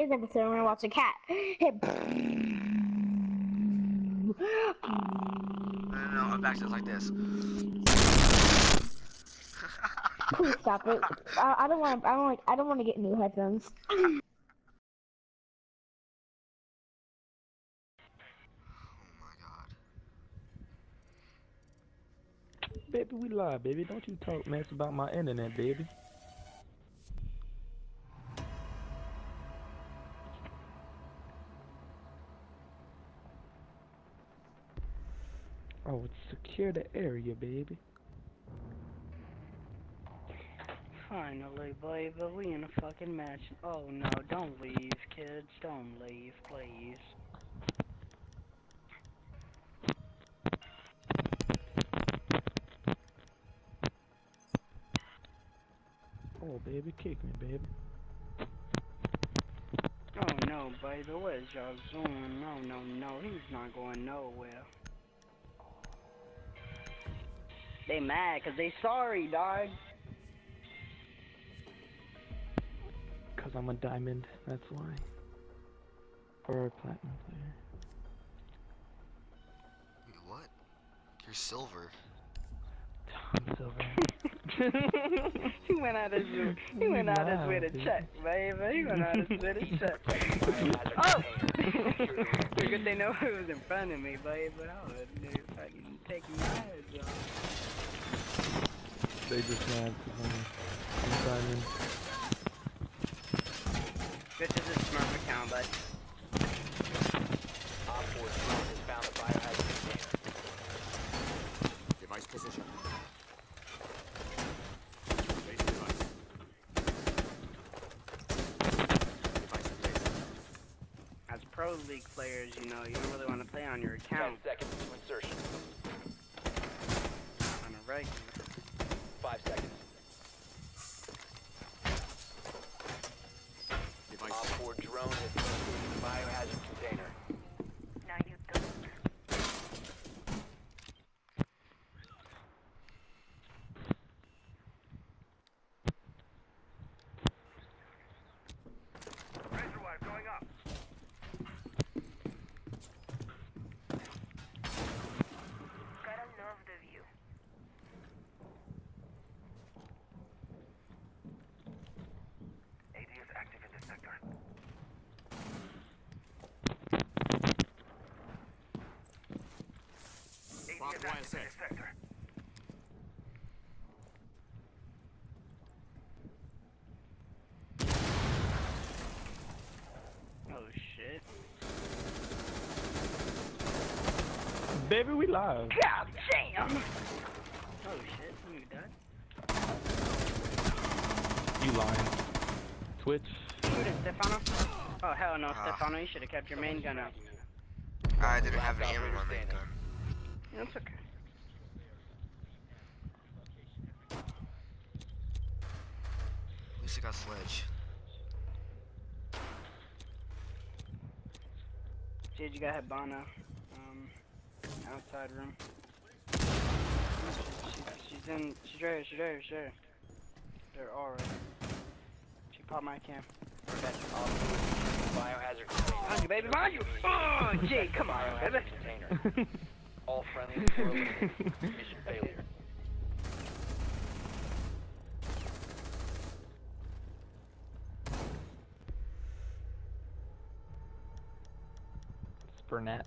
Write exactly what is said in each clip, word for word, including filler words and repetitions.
episode, I'm gonna watch a cat. Hit. No, no, no, back to like this. Please stop it. I, I don't want. I don't like. I don't want to get new headphones. Oh my god. Baby, we live, baby. Don't you talk mess about my internet, baby. Oh, it's secure the area, baby. Finally, baby, we in a fucking match. Oh no, don't leave, kids. Don't leave, please. Oh, baby, kick me, baby. Oh no, baby, where's y'all going? No, no, no, he's not going nowhere. They mad cause they sorry, dog. Cause I'm a diamond, that's why. Or a platinum player. Wait, what? You're silver. I'm silver. he went out his he went out his way to check, baby. He went out his way to check. Oh! It's good they know who was in front of me, baby. I would have fucking taking my head off. They just mad cause I'm, I'm diamond. This is a smart account, bud. Op four has found a biohazard container. Device position. Base device. Device placed. As pro league players, you know, you don't really want to play on your account. Ten seconds to insertion. On a regular. Five seconds. Op four drone has located the biohazard container. Now you don't. Razor wire going up. Gotta love the view. A D is active in this sector. Barbed wire set. Sector. Oh shit. Baby, we live. God damn! Oh shit, you done? You lying. Twitch. Shoot it, Stefano. Oh hell no, Ah. Stefano, you should have kept your main gun out. I didn't have any ammo on that gun. That's okay. At least I got sledge. Dude, you got Habana. Um, outside room. She's, she's in, she's right here, she's right here, she's right here. They're all right. She popped my cam. Biohazard container. Behind you, baby, behind you! Oh, Jay, come on, baby. Biohazard container. All friendly were eliminated. Mission failure. Burnett.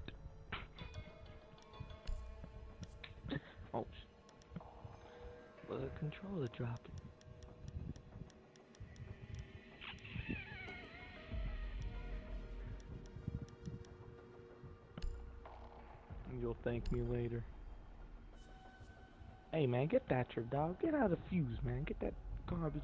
Oh, sh- well, the controller dropping. You'll thank me later. Hey man, get that your dog. Get out of the fuse, man. Get that garbage.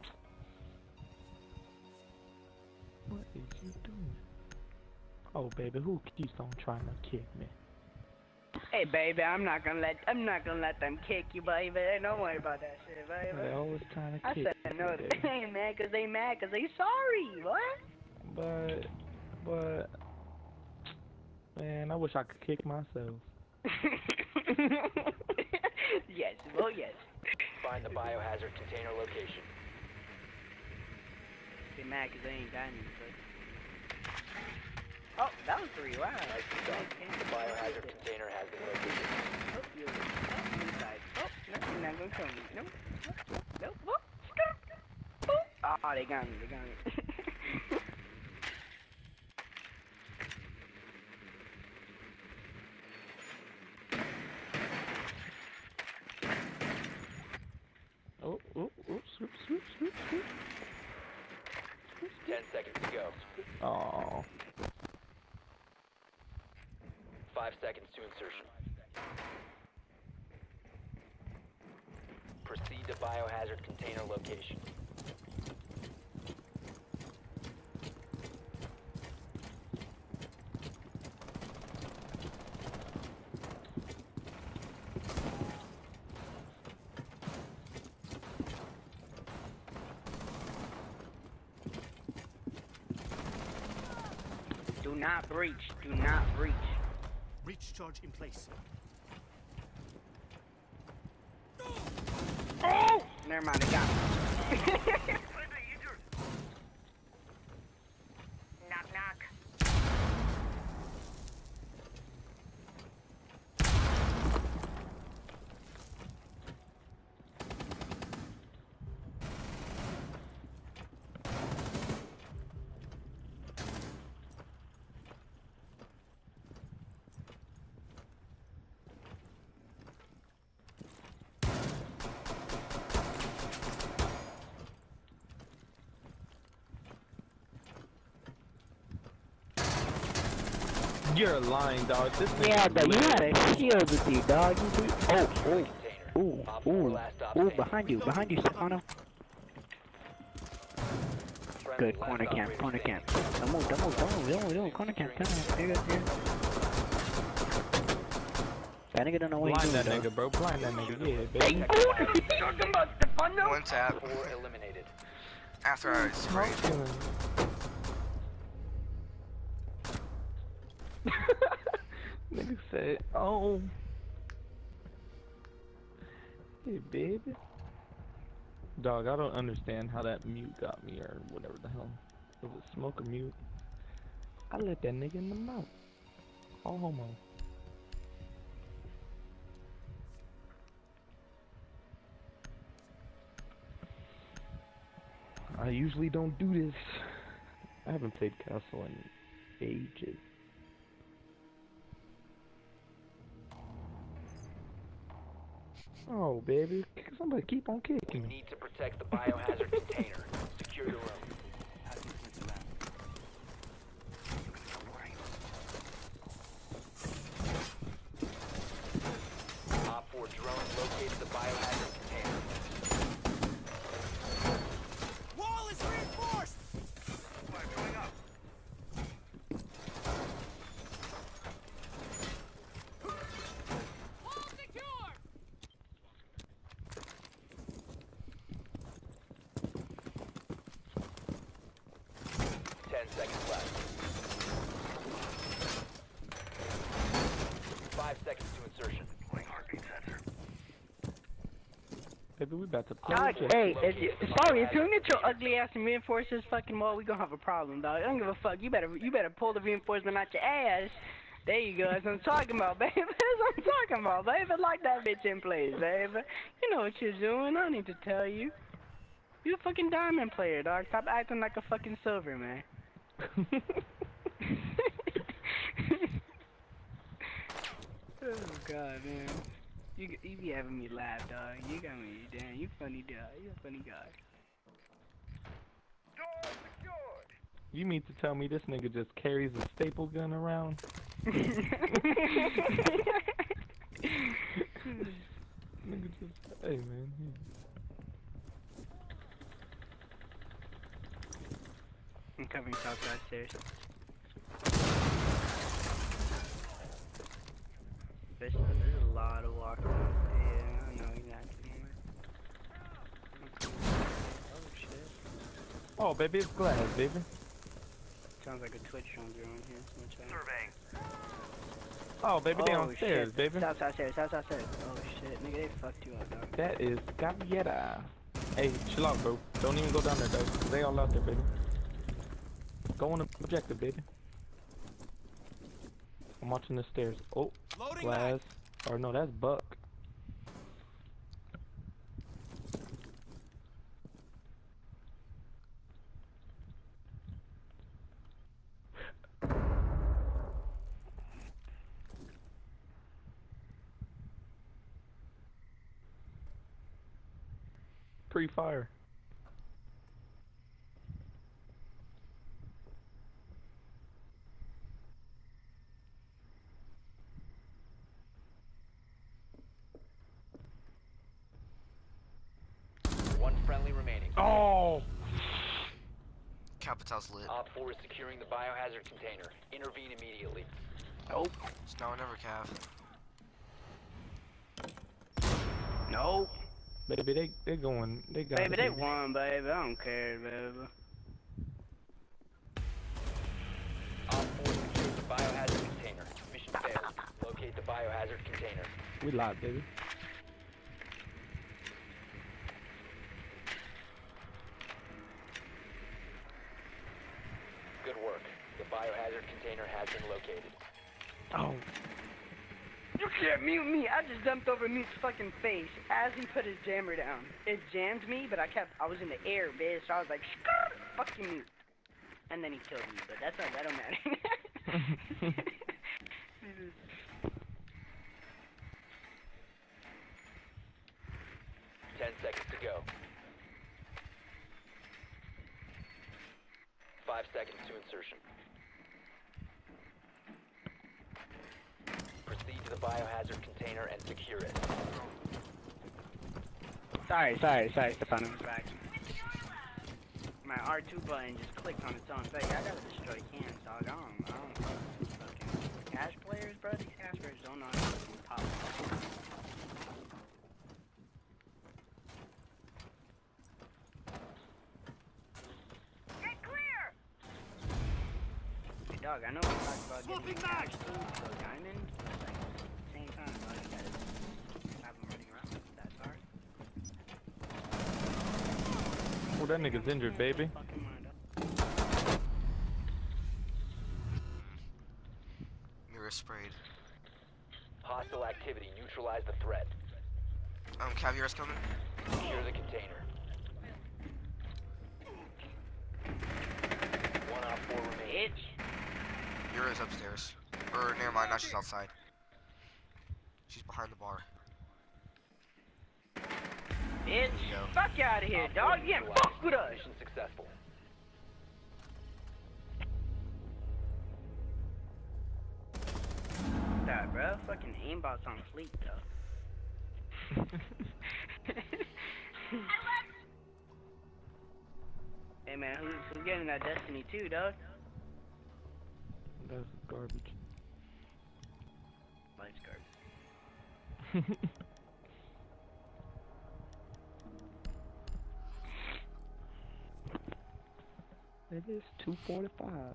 What is you doing? Oh baby, who keeps on trying to kick me? Hey, baby, I'm not gonna let, I'm not gonna let them kick you, baby. Don't worry about that shit, baby. They always trying to I kick said me, no, baby. they ain't mad cause they mad cause they sorry, what? But, but, man, I wish I could kick myself. Yes, well, yes. Find the biohazard container location. They mad cause they ain't got any, but three. Wow. The biohazard container has been located. Oh, you're oh, inside. Oh, no, you're not gonna kill me. Nope. Nope. Nope. Nope. Skirt. Oh, oh, they got me. They got me. Oh, oh, oh, swoop, swoop, swoop, swoop. Ten seconds to go. Oh, Five seconds to insertion. Proceed to biohazard container location. Do not breach. Do not breach. Breach charge in place. Oh! Never mind, they got me. Knock, knock. you're lying, dog. This Yeah, nigga's but you lit. had a shield with you, dog. You see? Oh, Container. oh, ooh, Op four ooh, last stop ooh, standing. behind you, behind you, Stefano. Friendly Good, last corner camp, operator corner standing. camp. Don't move, don't move, don't move, don't move, don't move, corner camp, come on, here, here. That nigga don't know what he's Blind doing, that dog. nigga, bro. Blind that nigga. Yeah, baby. Talking about Stefano? One tap Four eliminated. after I sprayed. Nigga said, oh. Hey, baby. Dog, I don't understand how that mute got me or whatever the hell. Was it smoke or mute? I let that nigga in the mouth. All homo. I usually don't do this. I haven't played Castle in ages. Oh, baby. Somebody keep on You kicking me. need to protect the biohazard container. Secure the room. Op four drone located the biohazard container. Wall is reinforced! Fire going up. Ten seconds left. Five seconds to insertion. Deploying heartbeat sensor. Baby, we about to play. Dog, with hey, if you, sorry, if you don't get your ugly ass and reinforce this fucking wall, we gonna have a problem, dog. I don't give a fuck. You better, you better pull the reinforcement out your ass. There you go. That's what I'm talking about, baby. That's what I'm talking about, baby. Lock that bitch in place, baby. You know what you're doing. I don't need to tell you. You a fucking diamond player, dog. Stop acting like a fucking silver, man. Oh god, man. You you be having me laugh, dog. You got me, damn. You funny guy. You a funny guy. Door secured. You mean to tell me this nigga just carries a staple gun around? Nigga just, hey man. Yeah. I'm covering top downstairs. There's, there's a lot of walkers. Yeah, I know exactly. Oh shit. Oh, baby, it's glass, baby. Sounds like a Twitch stream on here. Switch out. Surveying. Oh, baby, they Oh, downstairs, shit. baby. South, south stairs, south, south stairs. Oh shit, nigga, they fucked you up, dog. That is Gavieta. Hey, chill out, bro. Don't even go down there, though. 'Cause they all out there, baby. Go on the objective, baby. I'm watching the stairs. Oh, Loading glass. Or no, that's Buck. Pre-fire. One friendly remaining. Oh! Capital's lit. Op four is securing the biohazard container. Intervene immediately. Nope. It's now or never, Cav. Nope. Baby, they they going. They got. Baby, they won, baby. I don't care, baby. Op four secures the biohazard container. Mission failed. Locate the biohazard container. We live, baby. Good work. The biohazard container has been located. Oh. You can't mute me. I just jumped over Mute's fucking face as he put his jammer down. It jammed me, but I kept, I was in the air, bitch. So I was like, Skrr, fuck you, Mute. And then he killed me, but that's not, that don't matter. Ten seconds to go. Five seconds to insertion. Proceed to the biohazard container and secure it. Sorry, sorry, sorry, Stefano. My R two button just clicked on its own. But yeah, I gotta destroy cans, dog. I don't, I don't fucking cash players, bro. These cash players don't know how to fucking pop. Get clear! Hey, dog, I know we talked about Swapping getting back! cash too, so diamond, but like, at the same time, dog, you gotta have them running around. That's hard. Oh, that nigga's injured, baby. Fucking mind up. Mirror sprayed. Hostile activity. Neutralize the threat. Um, Caviar's coming. Secure the container. One op four remains. Bitch. Mira's upstairs. Or, never mind, now she's outside. She's behind the bar. Bitch. you go. Fuck you out of here, dog. You can't fuck with us. Mission successful. Nah, bro. Fucking aimbot's on fleek, though. Hey, man, who's, who's getting that Destiny two, dog? That's garbage. Life's garbage. It is two forty-five.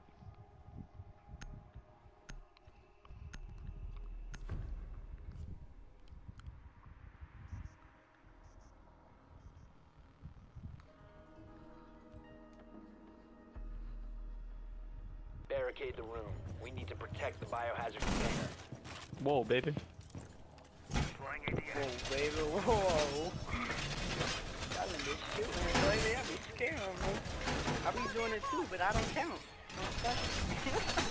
Barricade the room. We need to protect the biohazard container. Whoa, baby. Deploying A D S. Whoa, baby, whoa. Y'all in this shit, man, baby. I be scared, man. I be doing it too, but I don't count. Don't fuck it.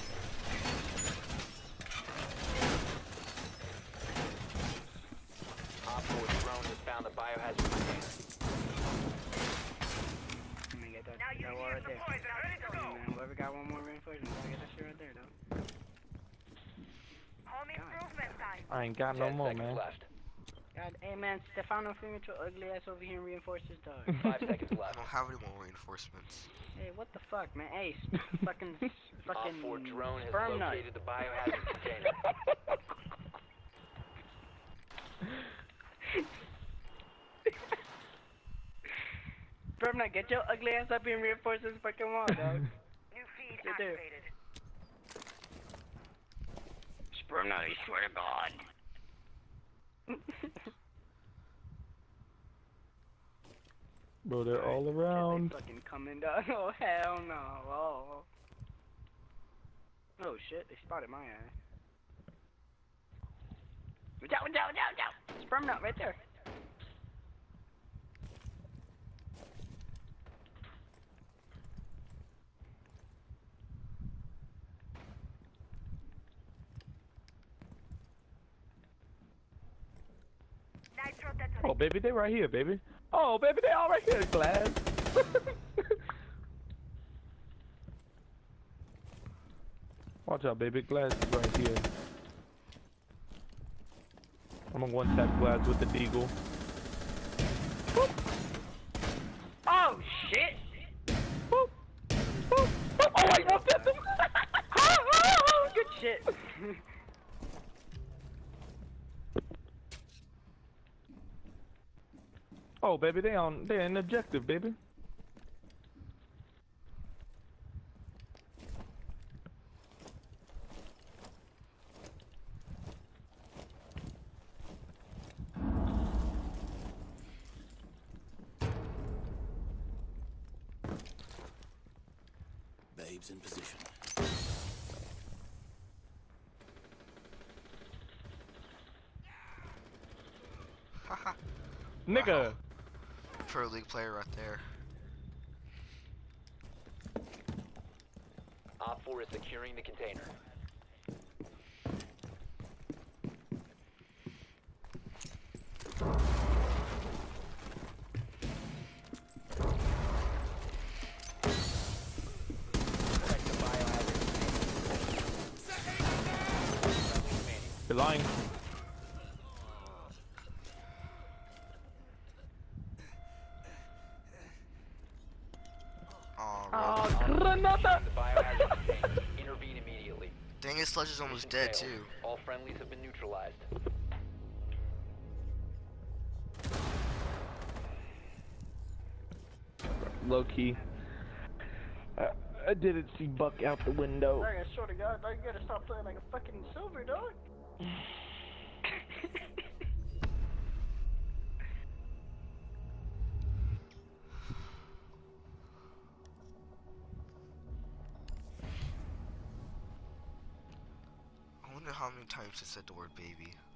Op four drone has found the biohazard container. Let me get that, Now you that wall right there. deployed and ready to go. Man, whoever got one more reinforcement, gotta get that shit right there, though. Home improvement time. I ain't got no Ten more, seconds man. left. God, hey man, Stefano, film your ugly ass over here and reinforce his dog. Five seconds I left. don't have any more reinforcements. Hey, what the fuck, man? Hey, s- fucking, Op fucking four drone has sperm nut. located the biohazard container. Sperm nut, get your ugly ass up here and reinforce this fucking wall, dog. New feed Sit there. activated. Sperm nut, I swear to God. Bro, they're all Shit, around. They fucking coming down. Oh hell no. Oh. Oh shit, they spotted my ass. Watch out, watch out, watch out, watch out. Sperm nut right there. Oh, baby, they right here, baby. Oh, baby, they all right here, Glass. Watch out, baby. Glass is right here. I'm gonna one tap Glass with the deagle. Oh shit! Boop. Boop. Boop. Oh, I one tapped him. Good shit. Oh, baby, they on. They in objective, baby. Babes in position. Haha. Nigga. Pro League player right there. Op four is securing the container. Protect the biohazard container. You're lying. Oh, Granada. The biohazard container. Intervene immediately. dang it, Sludge is almost Mission dead failed. too. All friendlies have been neutralized. Low key. I, I didn't see Buck out the window. I swear to God, dog, you gotta stop playing like a fucking silver, dog. I wonder how many times it said the word baby.